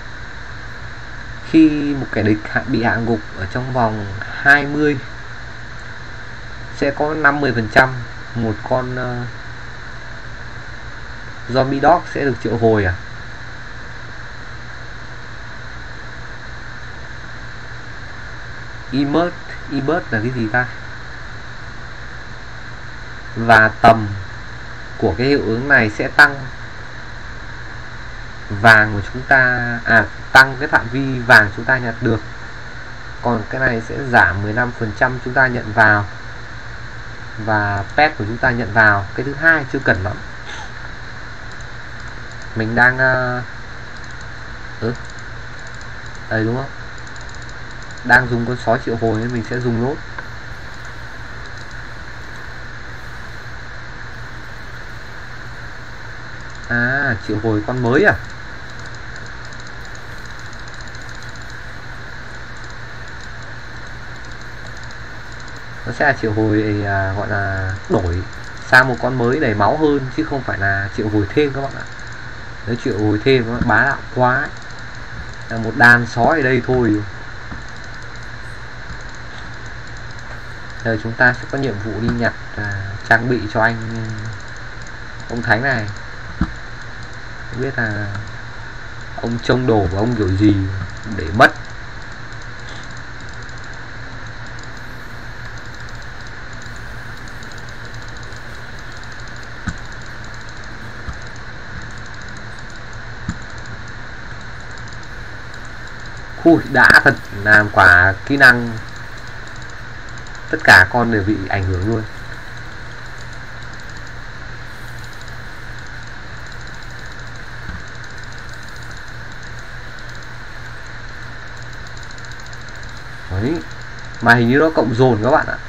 Khi một kẻ địch bị hạ gục ở trong vòng hai mươi sẽ có năm mươi phần trăm một con uh, zombie dog sẽ được triệu hồi à. Emote, emote là cái gì ta? Và tầm của cái hiệu ứng này sẽ tăng vàng của chúng ta, à tăng cái phạm vi vàng chúng ta nhặt được. Còn cái này sẽ giảm mười lăm phần trăm chúng ta nhận vào và pet của chúng ta nhận vào. Cái thứ hai chưa cần lắm. Mình đang uh... ừ. Đây đúng không? Đang dùng con sói triệu hồi nên mình sẽ dùng nốt. À, triệu hồi con mới à? Nó sẽ là triệu hồi à, gọi là đổi sang một con mới đầy máu hơn chứ không phải là triệu hồi thêm các bạn ạ. Nếu triệu hồi thêm nó bá đạo quá, là một đàn sói ở đây thôi. Giờ chúng ta sẽ có nhiệm vụ đi nhặt à, trang bị cho anh ông thánh này. Không biết là ông trông đồ của ông kiểu gì để mất. Ui, đã thật, làm quả kỹ năng tất cả con đều bị ảnh hưởng luôn. Đấy, mà hình như nó cộng dồn các bạn ạ.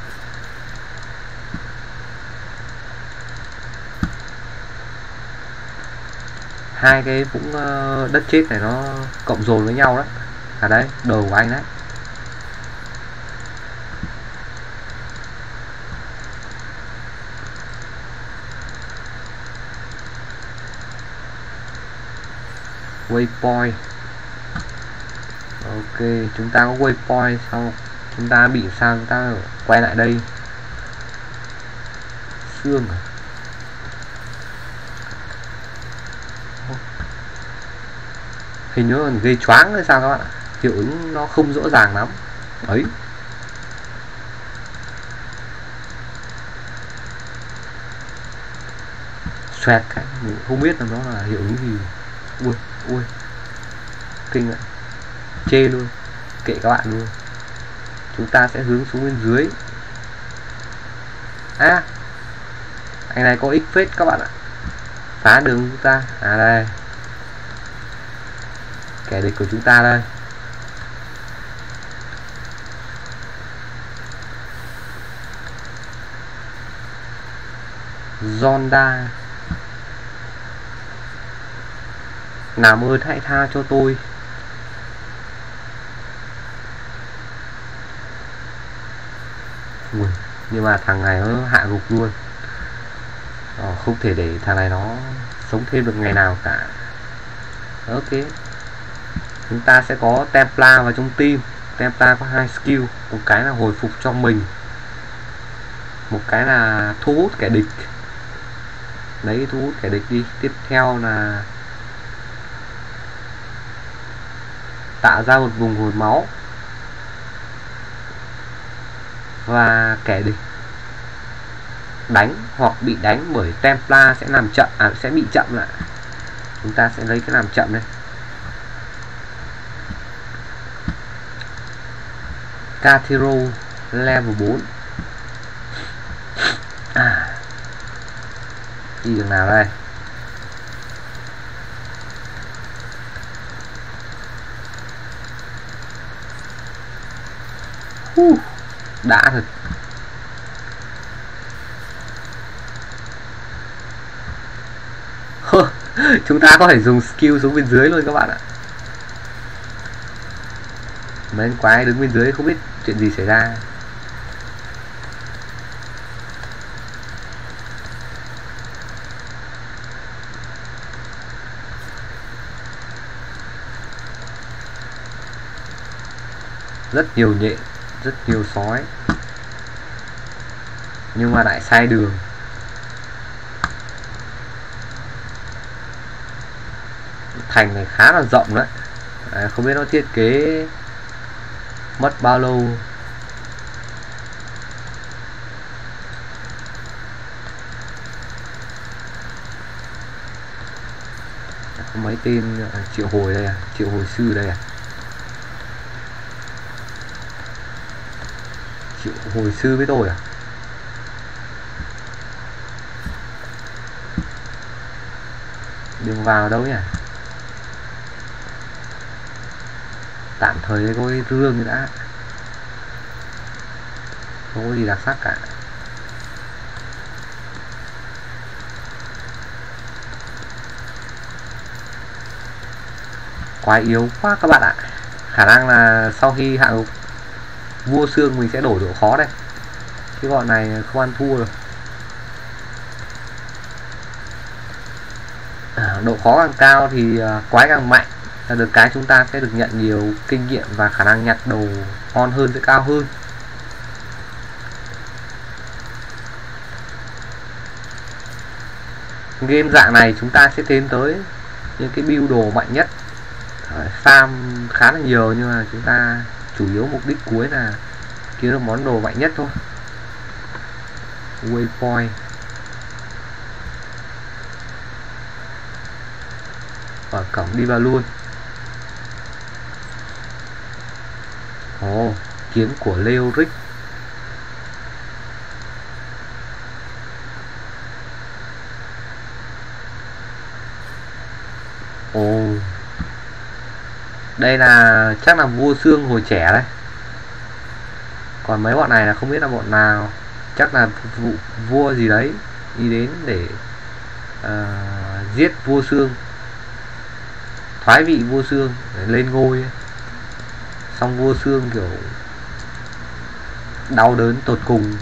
Hai cái vũng đất chết này nó cộng dồn với nhau đấy. À đấy, đồ của anh đấy. Waypoint. Ok, chúng ta có waypoint, sau chúng ta bị sao chúng ta quay lại đây. Xương à? Hình như còn gây choáng hay sao các bạn ạ. Hiệu ứng nó không rõ ràng lắm. Đấy. Xoẹt cái, mình không biết là nó là hiệu ứng gì. Ui, ui. Kinh vậy. Chê luôn. Kệ các bạn luôn. Chúng ta sẽ hướng xuống bên dưới. À, anh này có ích phết các bạn ạ. Phá đường chúng ta. À đây, kẻ địch của chúng ta đây. Zonda, làm ơn hãy tha cho tôi. Ui, nhưng mà thằng này nó hạ gục luôn. Ờ, không thể để thằng này nó sống thêm được ngày nào cả. Ok, chúng ta sẽ có Templar vào trong team. Templar có hai skill, một cái là hồi phục cho mình, một cái là thu hút kẻ địch. Lấy thu hút kẻ địch đi. Tiếp theo là tạo ra một vùng hồi máu, và kẻ địch đánh hoặc bị đánh bởi Templar sẽ làm chậm, à, sẽ bị chậm lại. Chúng ta sẽ lấy cái làm chậm đây. Cathero level bốn. À, đi đường nào đây? Uh, đã thật. Chúng ta có thể dùng skill xuống bên dưới luôn các bạn ạ. Mấy con quái đứng bên dưới không biết chuyện gì xảy ra. Rất nhiều nhện, rất nhiều sói, nhưng mà lại sai đường. Thành này khá là rộng đấy. À, không biết nó thiết kế mất bao lâu. Có mấy tên à, triệu hồi đây à, triệu hồi sư đây à, triệu hồi sư với tôi à. Đường vào đâu nhỉ? Tạm thời đây có cái rương đã, không có gì đặc sắc cả. Quái yếu quá các bạn ạ. Khả năng là sau khi hạ gục vua xương mình sẽ đổi độ khó đây. Cái bọn này không ăn thua rồi. À, độ khó càng cao thì quái càng mạnh. Là được cái chúng ta sẽ được nhận nhiều kinh nghiệm và khả năng nhặt đồ ngon hơn sẽ cao hơn. Game dạng này chúng ta sẽ tiến tới những cái build đồ mạnh nhất. Farm khá là nhiều nhưng mà chúng ta chủ yếu mục đích cuối là kiếm được món đồ mạnh nhất thôi. Waypoint. Và cổng đi vào luôn. Ồ, oh, kiếm của Leoric. Ồ, oh, đây là chắc là vua xương hồi trẻ đấy. Còn mấy bọn này là không biết là bọn nào. Chắc là vụ vua gì đấy đi đến để uh, giết vua xương, thoái vị vua xương để lên ngôi. Xong vua xương kiểu đau đớn tột cùng.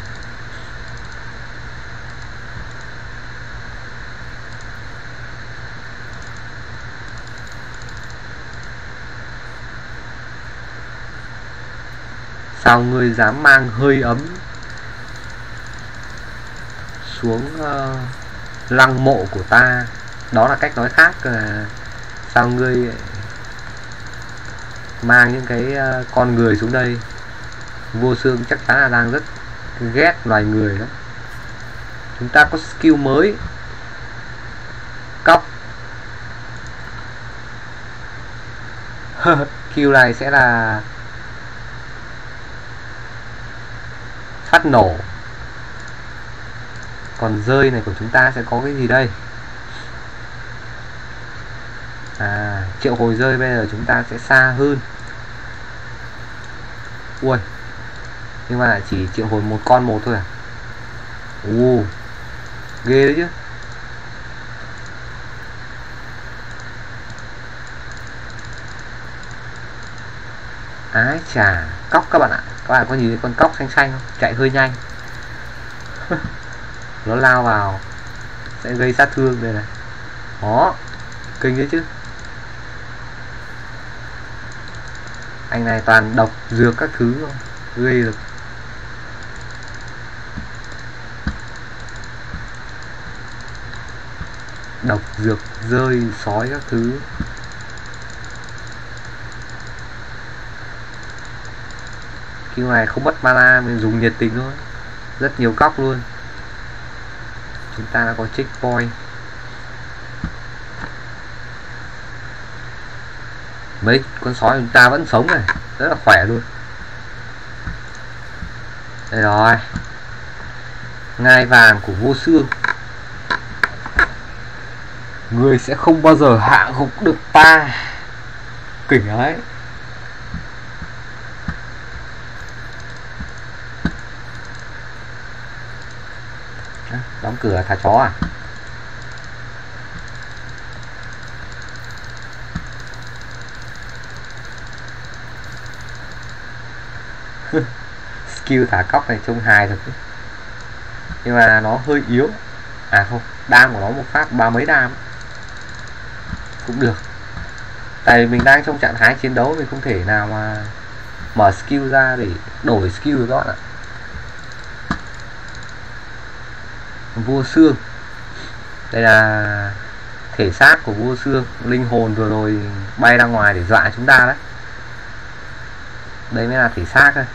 Sao ngươi dám mang hơi ấm xuống uh, lăng mộ của ta? Đó là cách nói khác là sao ngươi mang những cái uh, con người xuống đây. Vua xương chắc chắn là đang rất ghét loài người đó. Chúng ta có skill mới, cóc. Skill này sẽ là phát nổ. Còn rơi này của chúng ta sẽ có cái gì đây? À, triệu hồi rơi bây giờ chúng ta sẽ xa hơn. Ui, nhưng mà chỉ triệu hồi một con một thôi à? Ồ, ghê đấy chứ. Ái chà, cóc các bạn ạ. Các bạn có nhìn thấy con cóc xanh xanh không? Chạy hơi nhanh. Nó lao vào sẽ gây sát thương đây này. Đó, kinh đấy chứ. Anh này toàn độc dược các thứ không, gây được. Độc dược rơi sói các thứ. Khi này không mất mana, mình dùng nhiệt tình thôi, rất nhiều góc luôn. Chúng ta đã có checkpoint. Mấy con sói chúng ta vẫn sống này, rất là khỏe luôn. Đây rồi, ngai vàng của vô xương. Người sẽ không bao giờ hạ gục được ta. Kinh đấy. Đóng cửa thả chó à? Skill thả cóc này trông hài thật, nhưng mà nó hơi yếu. À không, đam của nó một phát ba mấy đam cũng được. Tại mình đang trong trạng thái chiến đấu, mình không thể nào mà mở skill ra để đổi skill được các bạn ạ. Vua xương, đây là thể xác của vua xương. Linh hồn vừa rồi bay ra ngoài để dọa chúng ta đấy. Đây mới là thể xác thôi.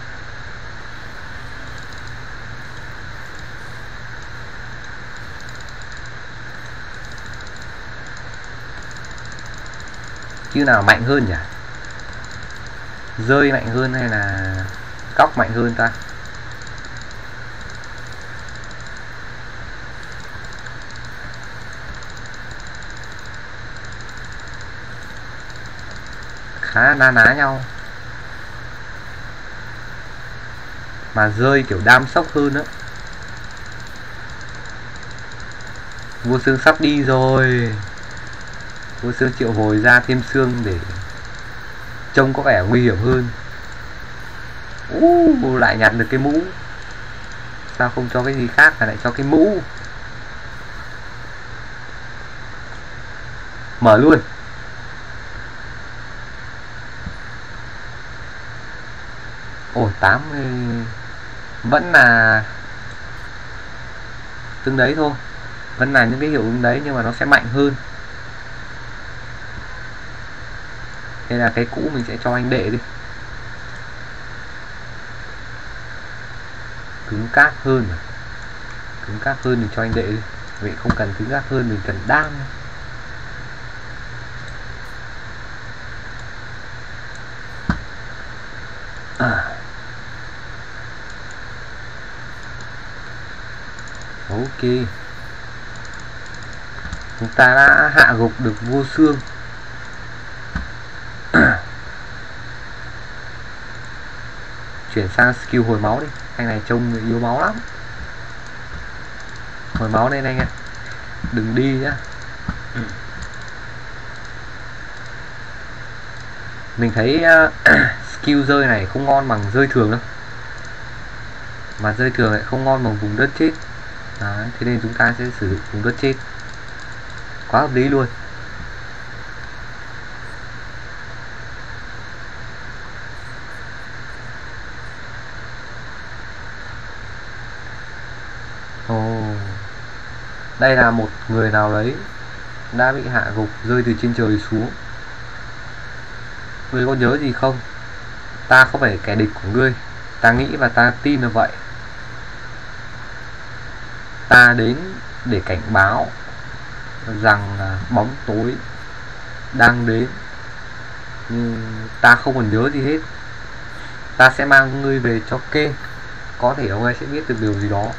Chứ nào mạnh hơn nhỉ? Rơi mạnh hơn hay là cóc mạnh hơn ta? Khá na ná nhau. Mà rơi kiểu đam sốc hơn nữa. Vua xương sắp đi rồi. Vua xương triệu hồi ra thêm xương để trông có vẻ nguy hiểm hơn. uh, Lại nhặt được cái mũ. Sao không cho cái gì khác mà lại cho cái mũ? Mở luôn. Ồ, tám mươi vẫn là tương đấy thôi, vẫn là những cái hiệu ứng đấy, nhưng mà nó sẽ mạnh hơn. Đây là cái cũ, mình sẽ cho anh đệ đi. Cứng cáp hơn à? Cứng cáp hơn mình cho anh đệ đi. Vậy không cần cứng cáp hơn, mình cần đam. À. Ok, chúng ta đã hạ gục được vua xương. Chuyển sang skill hồi máu đi. Anh này trông yếu máu lắm. Hồi máu lên anh ạ, đừng đi nhá. Mình thấy uh, skill rơi này không ngon bằng rơi thường đâu, mà rơi thường lại không ngon bằng vùng đất chết. Đấy, thế nên chúng ta sẽ sử dụng vùng đất chết. Quá hợp lý luôn. Ồ, oh, đây là một người nào đấy đã bị hạ gục, rơi từ trên trời xuống. Ngươi có nhớ gì không? Ta không phải kẻ địch của ngươi. Ta nghĩ và ta tin là vậy. Ta đến để cảnh báo rằng là bóng tối đang đến, nhưng ta không còn nhớ gì hết. Ta sẽ mang ngươi về cho Kê. Có thể ông ấy sẽ biết được điều gì đó.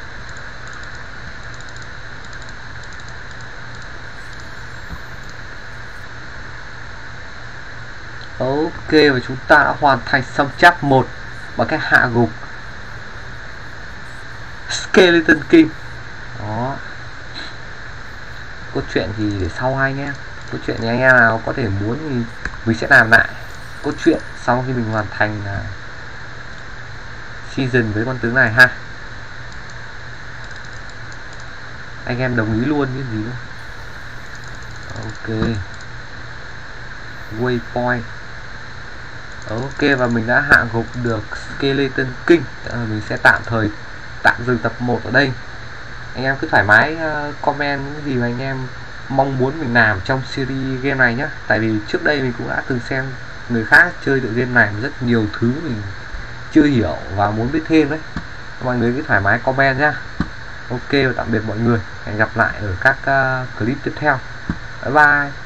Ok, và chúng ta đã hoàn thành xong chap một bằng cách hạ gục Skeleton King. Đó. Cốt truyện thì để sau hai anh em. Cốt truyện thì anh em nào có thể muốn thì mình sẽ làm lại cốt truyện sau khi mình hoàn thành uh, season với con tướng này ha. anh em đồng ý luôn cái gì nữa. Ok, waypoint. Ok, và mình đã hạ gục được Skeleton King. À, mình sẽ tạm thời tạm dừng tập một ở đây. Anh em cứ thoải mái uh, comment những gì mà anh em mong muốn mình làm trong series game này nhé. Tại vì trước đây mình cũng đã từng xem người khác chơi tựa game này, rất nhiều thứ mình chưa hiểu và muốn biết thêm đấy. Mọi người cứ thoải mái comment nhá. Ok, và tạm biệt mọi người. Hẹn gặp lại ở các uh, clip tiếp theo. Bye bye.